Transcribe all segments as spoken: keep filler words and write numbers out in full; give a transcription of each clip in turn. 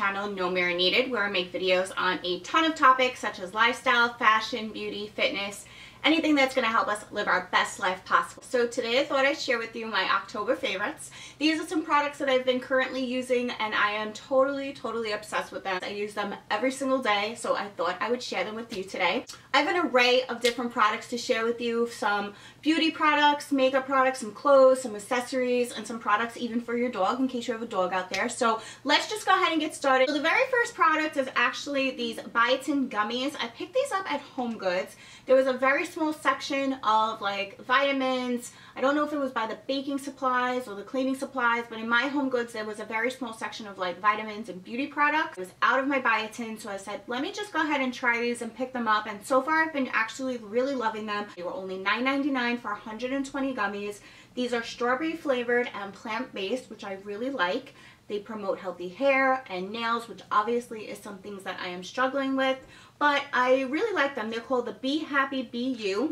channel No Mirror Needed, where I make videos on a ton of topics such as lifestyle, fashion, beauty, fitness, anything that's going to help us live our best life possible. So today I thought I'd share with you my October favorites. These are some products that I've been currently using and I am totally, totally obsessed with them. I use them every single day, so I thought I would share them with you today. I have an array of different products to share with you. Some beauty products, makeup products, some clothes, some accessories, and some products even for your dog in case you have a dog out there. So let's just go ahead and get started. So the very first product is actually these biotin gummies. I picked these up at HomeGoods. There was a very small section of like vitamins. I don't know if it was by the baking supplies or the cleaning supplies, but in my HomeGoods there was a very small section of like vitamins and beauty products. It was out of my biotin, so I said let me just go ahead and try these and pick them up, and so far I've been actually really loving them. They were only nine ninety-nine for one hundred twenty gummies. These are strawberry flavored and plant-based, which I really like. They promote healthy hair and nails, which obviously is some things that I am struggling with, but I really like them. They're called the Be Happy Be You.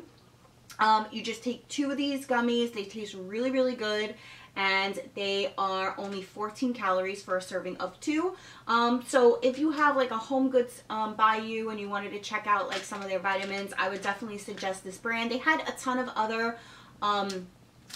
Um, you just take two of these gummies. They taste really, really good, and they are only fourteen calories for a serving of two. Um, so if you have like a HomeGoods um, by you and you wanted to check out like some of their vitamins, I would definitely suggest this brand. They had a ton of other um,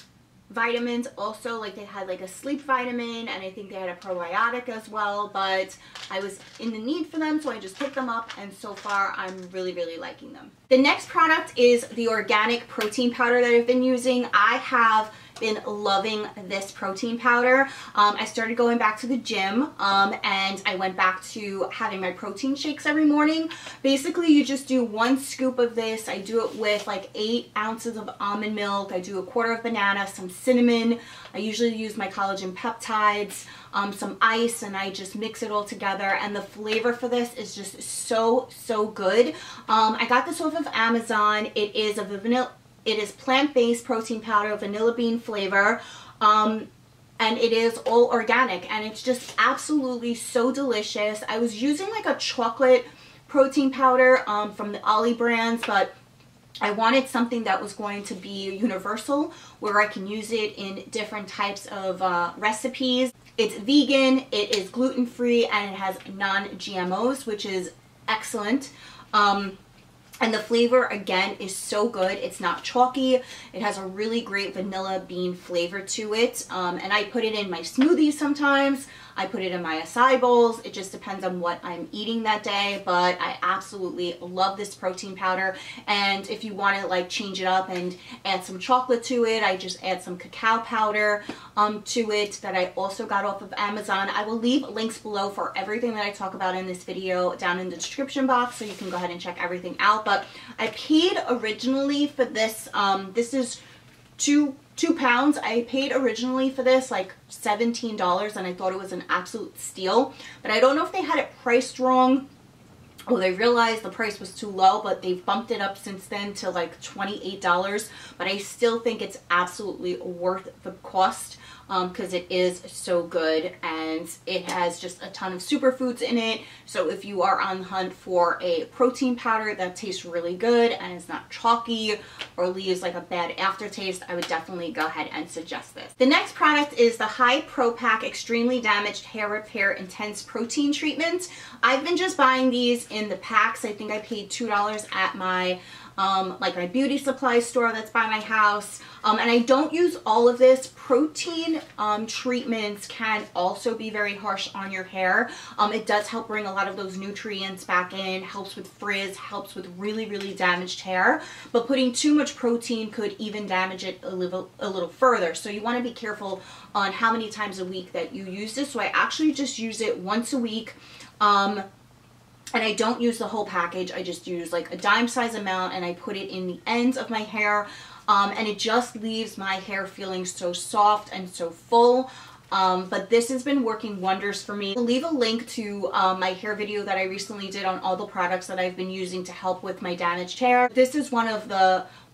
vitamins also, like they had like a sleep vitamin, and I think they had a probiotic as well, but I was in the need for them, so I just picked them up, and so far I'm really, really liking them. The next product is the organic protein powder that I've been using. I have been loving this protein powder. Um, I started going back to the gym um, and I went back to having my protein shakes every morning. Basically, you just do one scoop of this. I do it with like eight ounces of almond milk. I do a quarter of banana, some cinnamon. I usually use my collagen peptides, um, some ice, and I just mix it all together. And the flavor for this is just so, so good. Um, I got this off of Amazon. It is a vanilla It is plant-based protein powder, vanilla bean flavor, um, and it is all organic, and it's just absolutely so delicious. I was using like a chocolate protein powder um, from the Ollie brands, but I wanted something that was going to be universal, where I can use it in different types of uh, recipes. It's vegan, it is gluten-free, and it has non G M Os, which is excellent. Um, And the flavor, again, is so good. It's not chalky. It has a really great vanilla bean flavor to it. Um, and I put it in my smoothies sometimes. I put it in my acai bowls. It just depends on what I'm eating that day. But I absolutely love this protein powder. And if you want to like change it up and add some chocolate to it, I just add some cacao powder um, to it that I also got off of Amazon. I will leave links below for everything that I talk about in this video down in the description box, so you can go ahead and check everything out. But I paid originally for this, um, this is two, two pounds. I paid originally for this like seventeen dollars, and I thought it was an absolute steal. But I don't know if they had it priced wrong, or they realized the price was too low, but they've bumped it up since then to like twenty-eight dollars. But I still think it's absolutely worth the cost, because um, it is so good, and it has just a ton of superfoods in it. So if you are on the hunt for a protein powder that tastes really good and is not chalky or leaves like a bad aftertaste, I would definitely go ahead and suggest this. The next product is the High Pro Pack Extremely Damaged Hair Repair Intense Protein Treatment. I've been just buying these in the packs. I think I paid two dollars at my Um, like my beauty supply store that's by my house, um, and I don't use all of this. Protein um, treatments can also be very harsh on your hair. Um, it does help bring a lot of those nutrients back in, helps with frizz, helps with really, really damaged hair, but putting too much protein could even damage it a little, a little further. So you want to be careful on how many times a week that you use this. So I actually just use it once a week. Um, And I don't use the whole package. I just use like a dime size amount, and I put it in the ends of my hair. Um, and it just leaves my hair feeling so soft and so full. Um, but this has been working wonders for me. I'll leave a link to um, my hair video that I recently did on all the products that I've been using to help with my damaged hair. This is one of the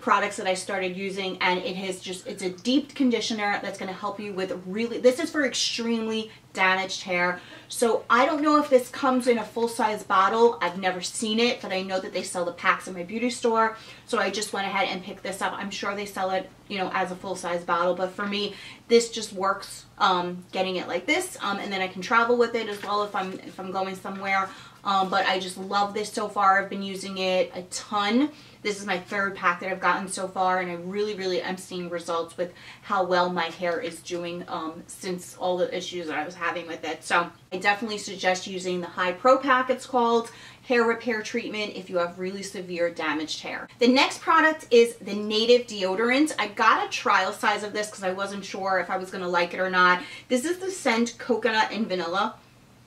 products that I started using, and it has just, it's a deep conditioner that's going to help you with really, this is for extremely damaged hair. So I don't know if this comes in a full-size bottle. I've never seen it, but I know that they sell the packs in my beauty store, so I just went ahead and picked this up. I'm sure they sell it, you know, as a full-size bottle, but for me this just works, um, getting it like this, um, and then I can travel with it as well if I'm if I'm going somewhere. Um, but I just love this so far. I've been using it a ton. This is my third pack that I've gotten so far, and I really, really am seeing results with how well my hair is doing um, since all the issues that I was having with it. So I definitely suggest using the High Pro Pack, it's called, hair repair treatment if you have really severe damaged hair. The next product is the Native deodorant. I got a trial size of this because I wasn't sure if I was going to like it or not. This is the scent Coconut and Vanilla.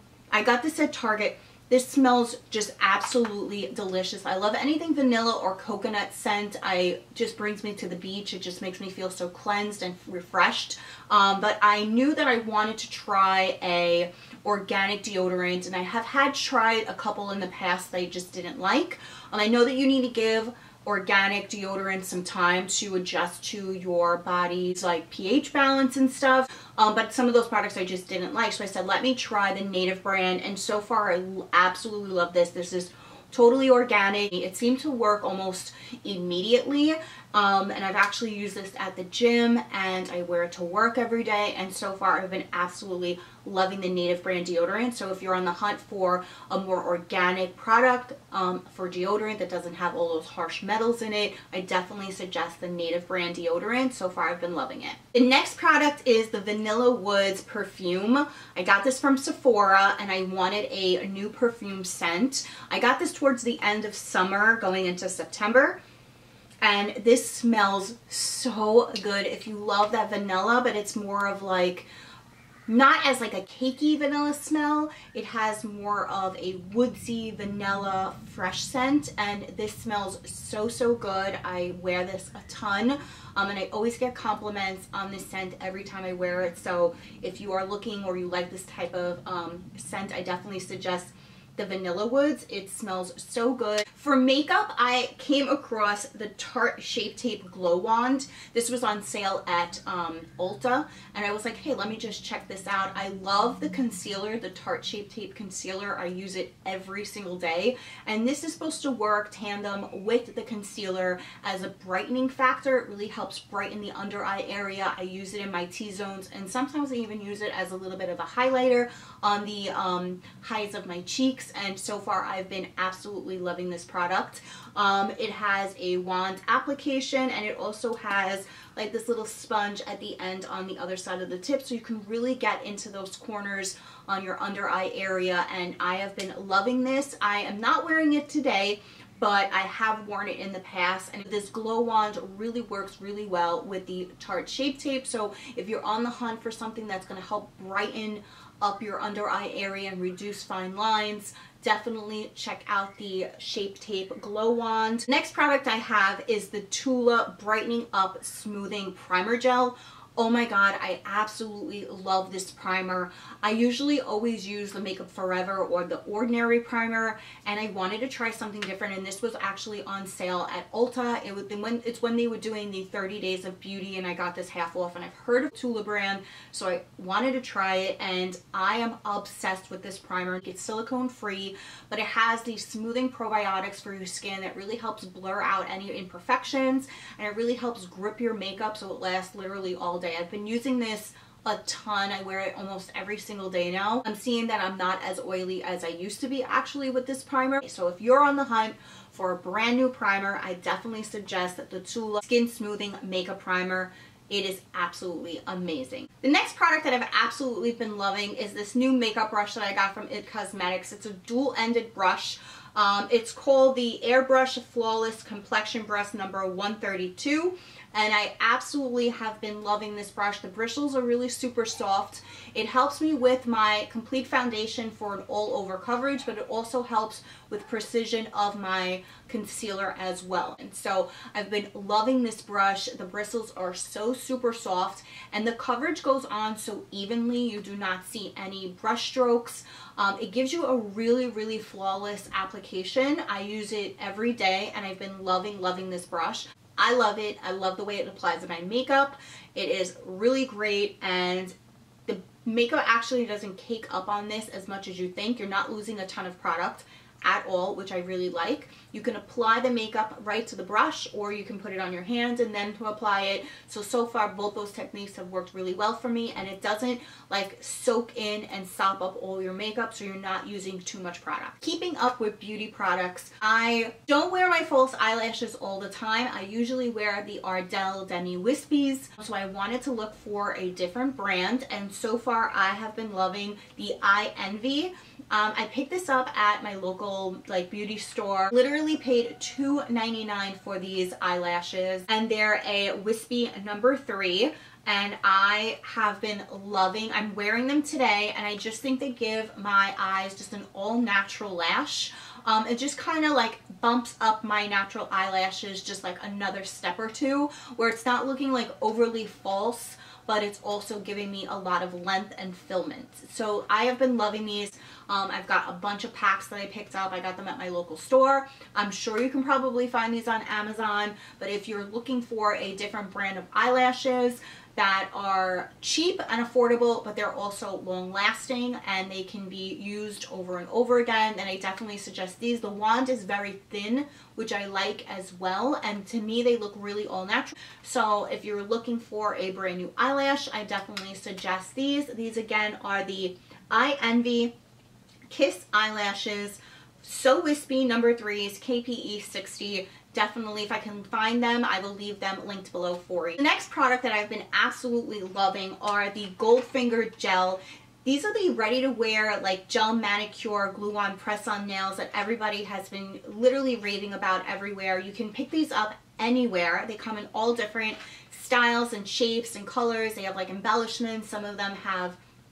I got this at Target. This smells just absolutely delicious. I love anything vanilla or coconut scent. I just brings me to the beach. It just makes me feel so cleansed and refreshed. Um, but I knew that I wanted to try a organic deodorant, and I have had tried a couple in the past that I just didn't like. And I know that you need to give organic deodorant some time to adjust to your body's like pH balance and stuff, um, but some of those products I just didn't like, so I said let me try the Native brand, and so far I absolutely love this. This is totally organic. It seemed to work almost immediately, um, and I've actually used this at the gym and I wear it to work every day, and so far I've been absolutely loving the Native brand deodorant. So if you're on the hunt for a more organic product um, for deodorant that doesn't have all those harsh metals in it, I definitely suggest the Native brand deodorant. So far I've been loving it. The next product is the Vanilla Woods perfume. I got this from Sephora and I wanted a new perfume scent. I got this towards the end of summer going into September, and this smells so good. If you love that vanilla, but it's more of like, not as like a cakey vanilla smell, it has more of a woodsy vanilla fresh scent, and this smells so so good. I wear this a ton, um, and I always get compliments on this scent every time I wear it. So if you are looking or you like this type of um, scent, I definitely suggest the Vanilla Woods. It smells so good. For makeup, I came across the Tarte Shape Tape Glow Wand. This was on sale at um, Ulta, and I was like, hey, let me just check this out. I love the concealer, the Tarte Shape Tape concealer. I use it every single day, and this is supposed to work tandem with the concealer as a brightening factor. It really helps brighten the under eye area. I use it in my T-zones, and sometimes I even use it as a little bit of a highlighter on the um, highs of my cheeks, and so far I've been absolutely loving this product. Um, it has a wand application, and it also has like this little sponge at the end on the other side of the tip, so you can really get into those corners on your under eye area, and I have been loving this. I am not wearing it today, but I have worn it in the past, and this glow wand really works really well with the Tarte Shape Tape. So if you're on the hunt for something that's going to help brighten up your under eye area and reduce fine lines, definitely check out the Shape Tape Glow Wand. Next product I have is the Tula Brightening Up Smoothing Primer Gel. Oh my god, I absolutely love this primer. I usually always use the Makeup Forever or the Ordinary primer, and I wanted to try something different, and this was actually on sale at Ulta. It was when it's when they were doing the thirty days of beauty, and I got this half off, and I've heard of Tula brand, so I wanted to try it, and I am obsessed with this primer. It's silicone free, but it has these smoothing probiotics for your skin that really helps blur out any imperfections, and it really helps grip your makeup so it lasts literally all day. I've been using this a ton. I wear it almost every single day now. I'm seeing that I'm not as oily as I used to be actually with this primer. So if you're on the hunt for a brand new primer, I definitely suggest that the Tula Skin Smoothing Makeup Primer. It is absolutely amazing. The next product that I've absolutely been loving is this new makeup brush that I got from It Cosmetics. It's a dual-ended brush. Um, it's called the Airbrush Flawless Complexion Brush number one thirty-two, and I absolutely have been loving this brush. The bristles are really super soft. It helps me with my complete foundation for an all-over coverage, but it also helps with precision of my concealer as well. And so I've been loving this brush. The bristles are so super soft, and the coverage goes on so evenly. You do not see any brush strokes. Um, it gives you a really, really flawless application. I use it every day, and I've been loving, loving this brush. I love it. I love the way it applies to my makeup. It is really great, and the makeup actually doesn't cake up on this as much as you think. You're not losing a ton of product at all, which I really like. You can apply the makeup right to the brush, or you can put it on your hands and then to apply it. So, so far both those techniques have worked really well for me, and it doesn't like soak in and sop up all your makeup, so you're not using too much product. Keeping up with beauty products, I don't wear my false eyelashes all the time. I usually wear the Ardell Demi Wispies, so I wanted to look for a different brand, and so far I have been loving the Eye Envy. Um, I picked this up at my local like beauty store. Literally paid two ninety-nine for these eyelashes, and they're a wispy number three, and I have been loving. I'm wearing them today, and I just think they give my eyes just an all natural lash. Um, it just kind of like bumps up my natural eyelashes just like another step or two, where it's not looking like overly false, but it's also giving me a lot of length and filament. So I have been loving these. Um, I've got a bunch of packs that I picked up. I got them at my local store. I'm sure you can probably find these on Amazon, but if you're looking for a different brand of eyelashes that are cheap and affordable, but they're also long lasting and they can be used over and over again, then I definitely suggest these. The wand is very thin, which I like as well, and to me they look really all natural. So if you're looking for a brand new eyelash, I definitely suggest these. These again are the Eye Envy Kiss eyelashes, So Wispy number threes, K P E sixty. Definitely, if I can find them, I will leave them linked below for you. The next product that I've been absolutely loving are the Goldfinger Gel. These are the ready-to-wear like gel manicure glue-on press-on nails that everybody has been literally raving about everywhere. You can pick these up anywhere. They come in all different styles and shapes and colors. They have like embellishments. Some of them have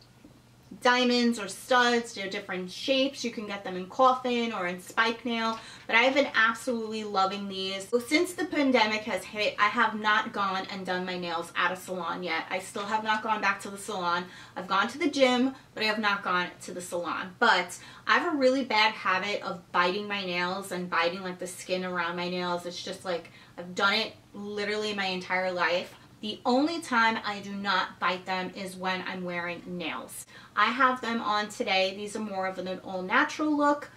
diamonds or studs. They're different shapes. You can get them in coffin or in spike nail, but I've been absolutely loving these. So since the pandemic has hit, I have not gone and done my nails at a salon yet. I still have not gone back to the salon. I've gone to the gym, but I have not gone to the salon. But I have a really bad habit of biting my nails and biting like the skin around my nails. It's just like I've done it literally my entire life. The only time I do not bite them is when I'm wearing nails. I have them on today. These are more of an all-natural look.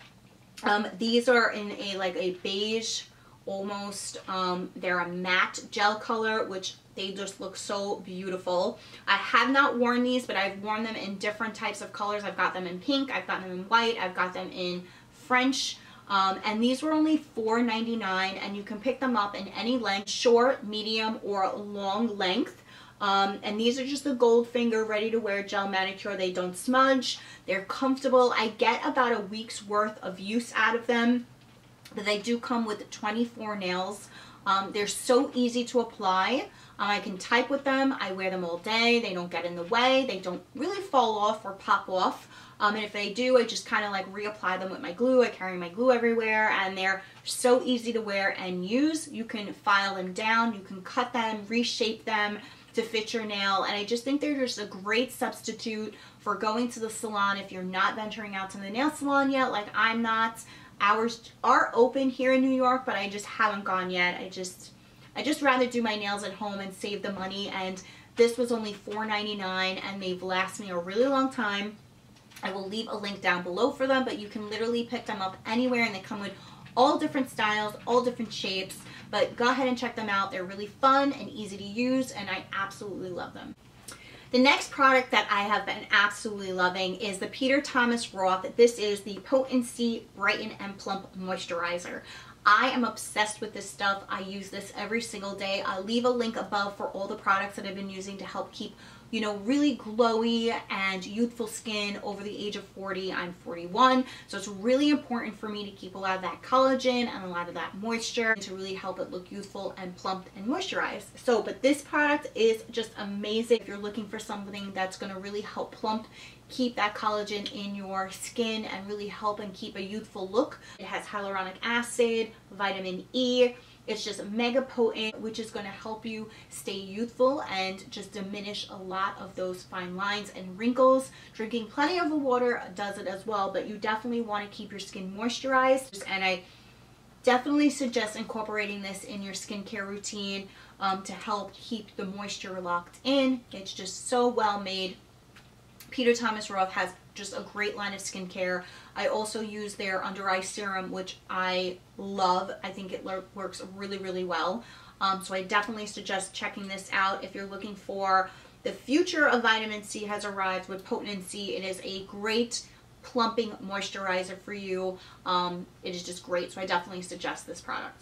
Um, these are in a like a beige almost. Um, they're a matte gel color, which they just look so beautiful. I have not worn these, but I've worn them in different types of colors. I've got them in pink, I've got them in white, I've got them in French. Um, and these were only four ninety-nine, and you can pick them up in any length, short, medium, or long length. Um, and these are just the Goldfinger ready-to-wear gel manicure. They don't smudge. They're comfortable. I get about a week's worth of use out of them, but they do come with twenty-four nails. Um, they're so easy to apply. Um, I can type with them. I wear them all day. They don't get in the way. They don't really fall off or pop off. Um, and if they do, I just kind of like reapply them with my glue. I carry my glue everywhere, and they're so easy to wear and use. You can file them down, you can cut them, reshape them to fit your nail, and I just think they're just a great substitute for going to the salon if you're not venturing out to the nail salon yet, like I'm not. Hours are open here in New York, but I just haven't gone yet. I just, I just rather do my nails at home and save the money, and this was only four ninety-nine, and they've lasted me a really long time. I will leave a link down below for them, but you can literally pick them up anywhere, and they come with all different styles, all different shapes, but go ahead and check them out. They're really fun and easy to use, and I absolutely love them. The next product that I have been absolutely loving is the Peter Thomas Roth. This is the Potency Brighten and Plump Moisturizer. I am obsessed with this stuff. I use this every single day. I'll leave a link above for all the products that I've been using to help keep, you know, really glowy and youthful skin over the age of forty. I'm forty-one, so it's really important for me to keep a lot of that collagen and a lot of that moisture to really help it look youthful and plump and moisturized. So, but this product is just amazing if you're looking for something that's going to really help plump, keep that collagen in your skin, and really help and keep a youthful look. It has hyaluronic acid, vitamin E. It's just mega potent, which is going to help you stay youthful and just diminish a lot of those fine lines and wrinkles. Drinking plenty of the water does it as well, but you definitely want to keep your skin moisturized. And I definitely suggest incorporating this in your skincare routine um, to help keep the moisture locked in. It's just so well made. Peter Thomas Roth has just a great line of skincare. I also use their under eye serum, which I love. I think it works really, really well. Um, so I definitely suggest checking this out if you're looking for the future of vitamin C has arrived with Potent C. It is a great plumping moisturizer for you. Um, it is just great. So I definitely suggest this product.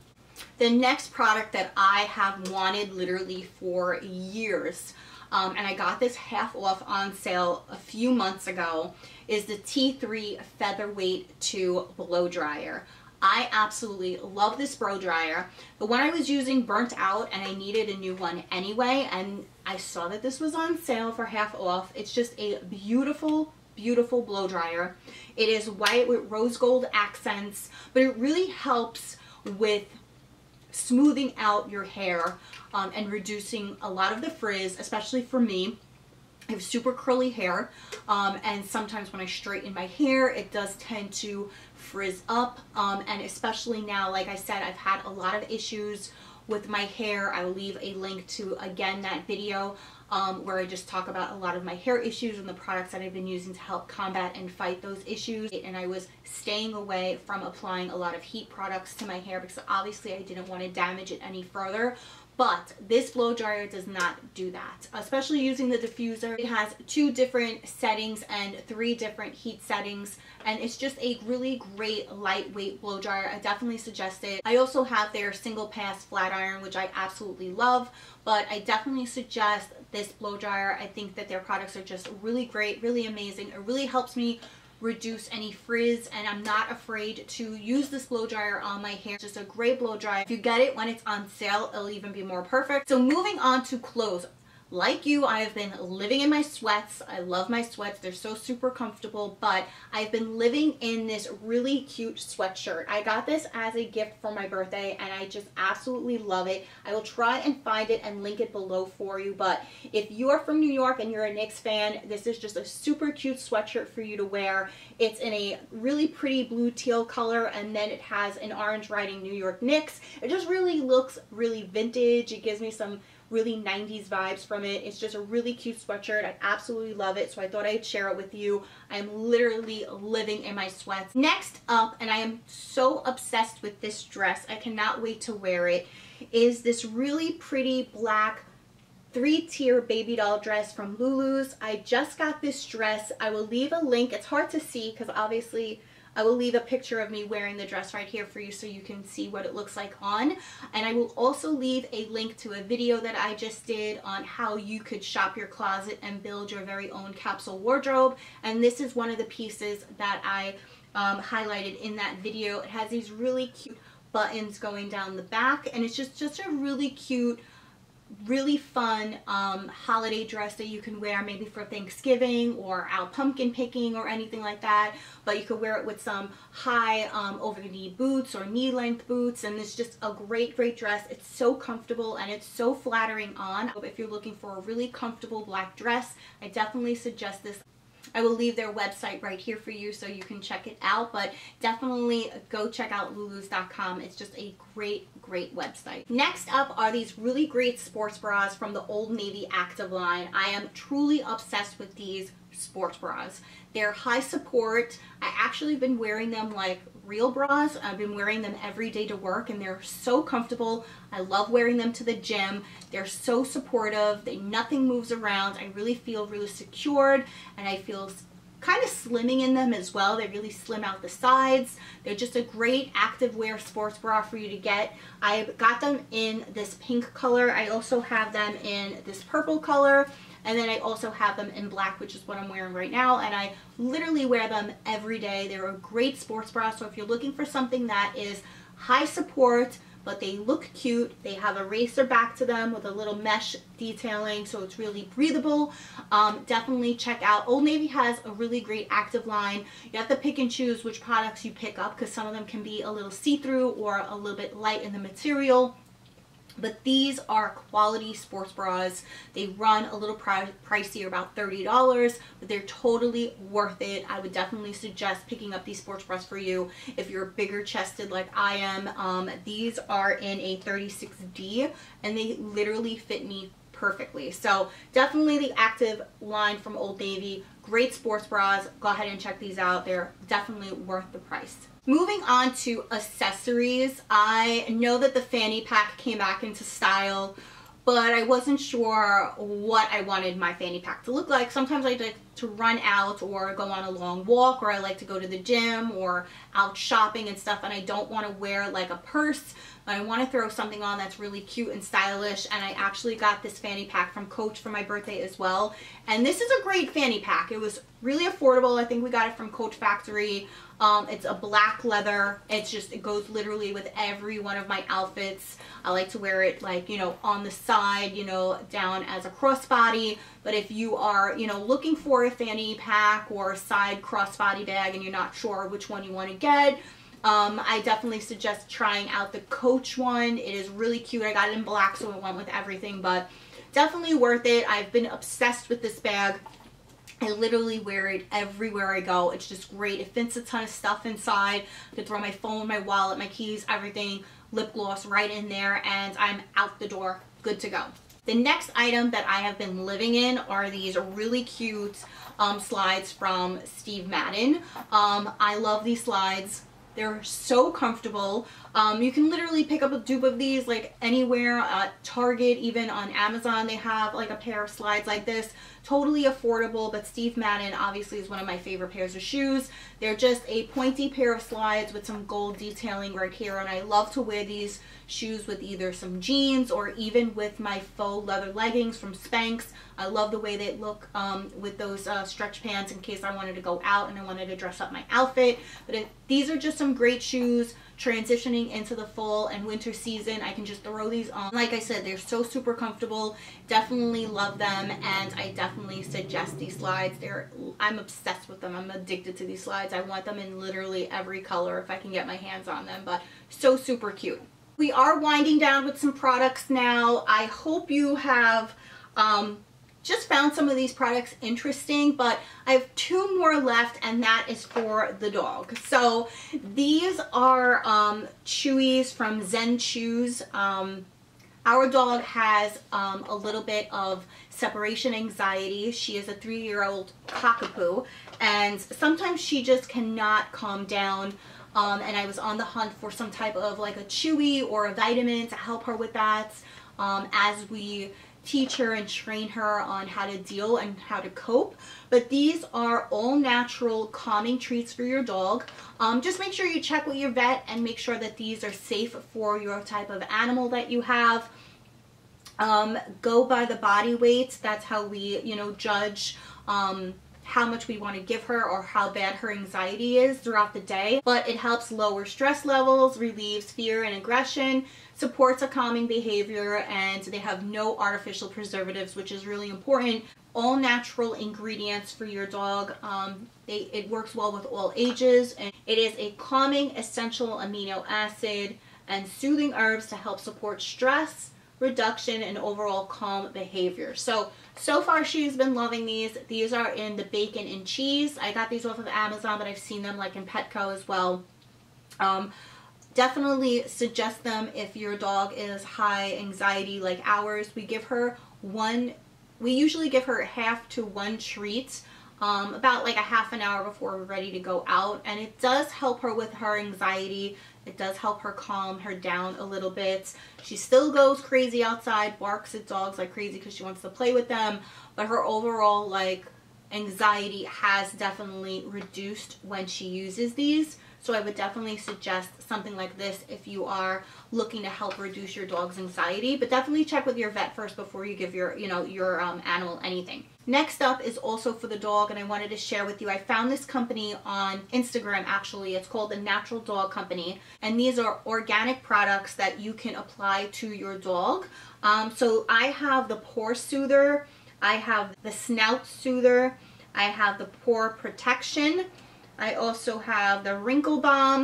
The next product that I have wanted literally for years, Um, and I got this half off on sale a few months ago, is the T three Featherweight two Blow Dryer. I absolutely love this blow dryer. The one I was using burnt out and I needed a new one anyway, and I saw that this was on sale for half off. It's just a beautiful, beautiful blow dryer. It is white with rose gold accents, but it really helps with smoothing out your hair um, and reducing a lot of the frizz, especially for me. I have super curly hair, um, and sometimes when I straighten my hair, it does tend to frizz up, um, and especially now, like I said, I've had a lot of issues with my hair. I will leave a link to, again, that video um, where I just talk about a lot of my hair issues and the products that I've been using to help combat and fight those issues. And I was staying away from applying a lot of heat products to my hair because obviously I didn't want to damage it any further. But this blow dryer does not do that, especially using the diffuser. It has two different settings and three different heat settings, and it's just a really great lightweight blow dryer. I definitely suggest it. I also have their single pass flat iron, which I absolutely love, but I definitely suggest this blow dryer. I think that their products are just really great, really amazing. It really helps me reduce any frizz, and I'm not afraid to use this blow dryer on my hair. It's just a great blow dryer. If you get it when it's on sale, it'll even be more perfect. So moving on to clothes. Like you, I have been living in my sweats. I love my sweats. They're so super comfortable, but I've been living in this really cute sweatshirt. I got this as a gift for my birthday, and I just absolutely love it. I will try and find it and link it below for you, but if you are from New York and you're a Knicks fan, this is just a super cute sweatshirt for you to wear. It's in a really pretty blue teal color, and then it has an orange writing New York Knicks. It just really looks really vintage. It gives me some really nineties vibes from it. It's just a really cute sweatshirt. I absolutely love it, so I thought I'd share it with you. I am literally living in my sweats. Next up, and I am so obsessed with this dress, I cannot wait to wear it, is this really pretty black three-tier baby doll dress from Lulu's. I just got this dress. I will leave a link. It's hard to see because obviously I will leave a picture of me wearing the dress right here for you so you can see what it looks like on. And I will also leave a link to a video that I just did on how you could shop your closet and build your very own capsule wardrobe. And this is one of the pieces that I um, highlighted in that video. It has these really cute buttons going down the back, and it's just, just a really cute, really fun um, holiday dress that you can wear maybe for Thanksgiving or out pumpkin picking or anything like that. But you could wear it with some high um, over the knee boots or knee length boots, and it's just a great great dress. It's so comfortable and it's so flattering on. If you're looking for a really comfortable black dress, I definitely suggest this. I will leave their website right here for you so you can check it out, but definitely go check out lulus dot com. It's just a great, great website. Next up are these really great sports bras from the Old Navy Active line. I am truly obsessed with these sports bras. They're high support. I actually been wearing them like real bras. I've been wearing them every day to work, and they're so comfortable. I love wearing them to the gym. They're so supportive. They nothing moves around. I really feel really secured, and I feel kind of slimming in them as well. They really slim out the sides. They're just a great active wear sports bra for you to get. I got them in this pink color. I also have them in this purple color. And then I also have them in black, which is what I'm wearing right now. And I literally wear them every day. They're a great sports bra. So if you're looking for something that is high support, but they look cute, they have a racer back to them with a little mesh detailing, so it's really breathable. Um, definitely check out. Old Navy has a really great active line. You have to pick and choose which products you pick up because some of them can be a little see-through or a little bit light in the material. But these are quality sports bras. They run a little pri pricier, about thirty dollars, but they're totally worth it. I would definitely suggest picking up these sports bras for you if you're bigger chested like I am. Um, these are in a thirty-six D and they literally fit me perfectly. So definitely the Active line from Old Navy. Great sports bras. Go ahead and check these out. They're definitely worth the price. Moving on to accessories, I know that the fanny pack came back into style, but I wasn't sure what I wanted my fanny pack to look like. Sometimes I like to run out or go on a long walk, or I like to go to the gym or out shopping and stuff, and I don't want to wear like a purse. I want to throw something on that's really cute and stylish, and I actually got this fanny pack from Coach for my birthday as well. And this is a great fanny pack. It was really affordable. I think we got it from Coach Factory. Um, it's a black leather. It's just, it goes literally with every one of my outfits. I like to wear it like, you know, on the side, you know, down as a crossbody. But if you are, you know, looking for a fanny pack or a side crossbody bag and you're not sure which one you want to get, Um, I definitely suggest trying out the Coach one. It is really cute. I got it in black, so it went with everything, but definitely worth it. I've been obsessed with this bag. I literally wear it everywhere I go. It's just great. It fits a ton of stuff inside. I can throw my phone, my wallet, my keys, everything, lip gloss right in there, and I'm out the door, good to go. The next item that I have been living in are these really cute um, slides from Steve Madden. Um, I love these slides. They're so comfortable. Um, you can literally pick up a dupe of these like anywhere, at Target, even on Amazon they have like a pair of slides like this. Totally affordable, but Steve Madden obviously is one of my favorite pairs of shoes. They're just a pointy pair of slides with some gold detailing right here, and I love to wear these shoes with either some jeans or even with my faux leather leggings from Spanx. I love the way they look um, with those uh, stretch pants in case I wanted to go out and I wanted to dress up my outfit. But if, these are just some great shoes transitioning into the fall and winter season. I can just throw these on. Like I said, they're so super comfortable. Definitely love them, and I definitely suggest these slides. They're, I'm obsessed with them. I'm addicted to these slides. I want them in literally every color if I can get my hands on them, but so super cute. We are winding down with some products now. I hope you have um, just found some of these products interesting, but I have two more left, and that is for the dog. So these are um, Chewies from Zen Chews. Um, our dog has um, a little bit of separation anxiety. She is a three-year-old cockapoo, and sometimes she just cannot calm down. Um, and I was on the hunt for some type of like a chewy or a vitamin to help her with that um, as we teach her and train her on how to deal and how to cope. But these are all natural calming treats for your dog. Um, just make sure you check with your vet and make sure that these are safe for your type of animal that you have. Um, go by the body weight. That's how we, you know, judge um, how much we want to give her or how bad her anxiety is throughout the day. But it helps lower stress levels, relieves fear and aggression, supports a calming behavior, and they have no artificial preservatives, which is really important. All natural ingredients for your dog. Um, they, it works well with all ages, and it is a calming essential amino acid and soothing herbs to help support stress reduction and overall calm behavior. So so far she's been loving these. These are in the bacon and cheese. I got these off of Amazon, but I've seen them like in Petco as well. Um, definitely suggest them if your dog is high anxiety like ours. We give her one, we usually give her half to one treat um, about like a half an hour before we're ready to go out, and it does help her with her anxiety. It does help her calm her down a little bit. She still goes crazy outside, barks at dogs like crazy because she wants to play with them, but her overall like anxiety has definitely reduced when she uses these. So I would definitely suggest something like this if you are looking to help reduce your dog's anxiety, but definitely check with your vet first before you give your, you know, your um, animal anything. Next up is also for the dog, and I wanted to share with you, I found this company on Instagram actually. It's called the Natural Dog Company, and these are organic products that you can apply to your dog. Um, so I have the Pore Soother, I have the Snout Soother, I have the Pore Protection, I also have the Wrinkle Balm,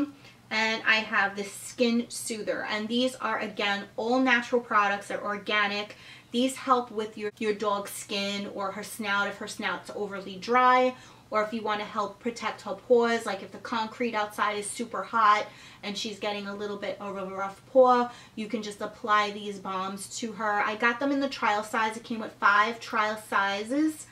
and I have the Skin Soother, and these are again all natural products. They're organic. These help with your, your dog's skin or her snout if her snout's overly dry, or if you want to help protect her paws, like if the concrete outside is super hot and she's getting a little bit of a rough paw, you can just apply these balms to her. I got them in the trial size. It came with five trial sizes.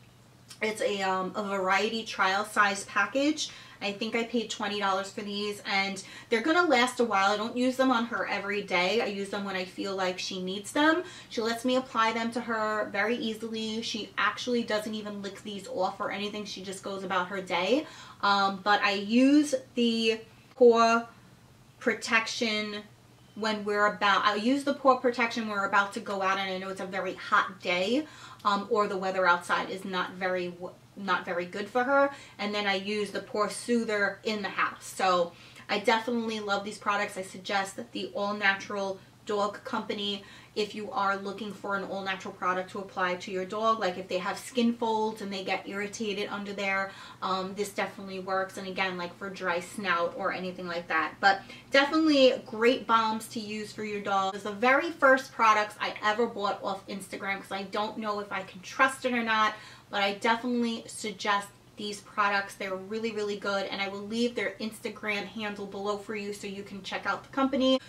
It's a, um, a variety trial size package. I think I paid twenty dollars for these, and they're going to last a while. I don't use them on her every day. I use them when I feel like she needs them. She lets me apply them to her very easily. She actually doesn't even lick these off or anything. She just goes about her day. Um, but I use the paw protection when we're about, I use the paw protection when we're about to go out and I know it's a very hot day, um, or the weather outside is not very not very good for her, and then I use the Paw Soother in the house. So I definitely love these products. I suggest that the All Natural Dog Company, if you are looking for an all natural product to apply to your dog, like if they have skin folds and they get irritated under there, um, this definitely works. And again, like for dry snout or anything like that. But definitely great balms to use for your dog. It's the very first products I ever bought off Instagram, because I don't know if I can trust it or not, but I definitely suggest these products. They're really, really good, and I will leave their Instagram handle below for you so you can check out the company.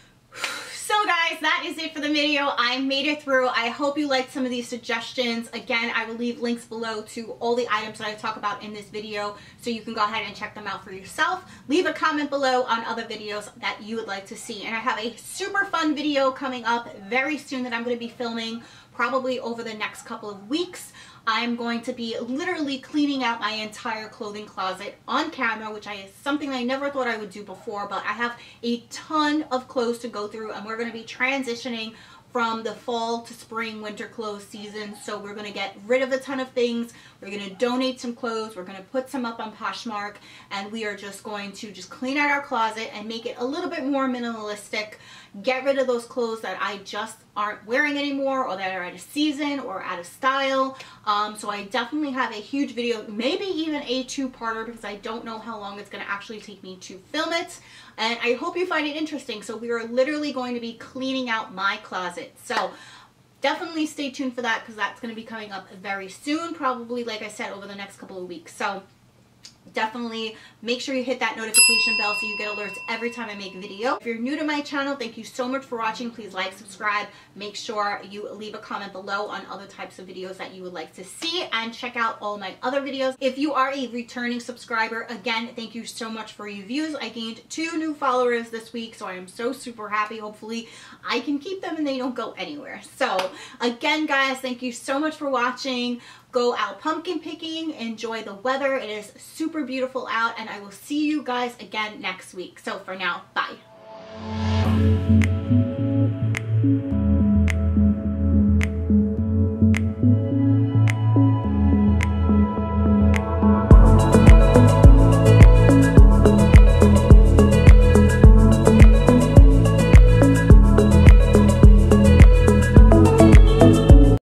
So guys, that is it for the video. I made it through. I hope you liked some of these suggestions. Again, I will leave links below to all the items that I talk about in this video, so you can go ahead and check them out for yourself. Leave a comment below on other videos that you would like to see. And I have a super fun video coming up very soon that I'm going to be filming probably over the next couple of weeks. I'm going to be literally cleaning out my entire clothing closet on camera, which is something I never thought I would do before, but I have a ton of clothes to go through, and we're going to be transitioning from the fall to spring winter clothes season. So we're going to get rid of a ton of things. We're going to donate some clothes. We're going to put some up on Poshmark, and we are just going to just clean out our closet and make it a little bit more minimalistic. Get rid of those clothes that I just aren't wearing anymore, or that are out of season or out of style. Um, so I definitely have a huge video, maybe even a two-parter, because I don't know how long it's going to actually take me to film it. And I hope you find it interesting. So we are literally going to be cleaning out my closet. So definitely stay tuned for that, because that's going to be coming up very soon, probably, like I said, over the next couple of weeks. So definitely make sure you hit that notification bell so you get alerts every time I make a video. If you're new to my channel, thank you so much for watching. Please like, subscribe, make sure you leave a comment below on other types of videos that you would like to see, and check out all my other videos. If you are a returning subscriber, again, thank you so much for your views. I gained two new followers this week, so I am so super happy. Hopefully I can keep them and they don't go anywhere. So again, guys, thank you so much for watching. Go out pumpkin picking, enjoy the weather. It is super beautiful out, and I will see you guys again next week. So for now, bye.